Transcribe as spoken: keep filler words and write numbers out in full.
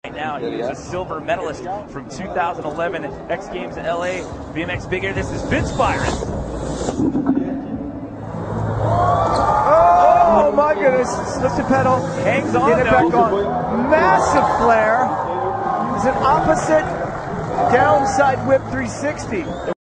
Right now, he is a silver medalist from two thousand eleven X Games L A B M X Big Air. This is Vince Byron. Oh my goodness! Slips the pedal, Hangs on. get it back on. Massive flare. It's an opposite downside whip three sixty.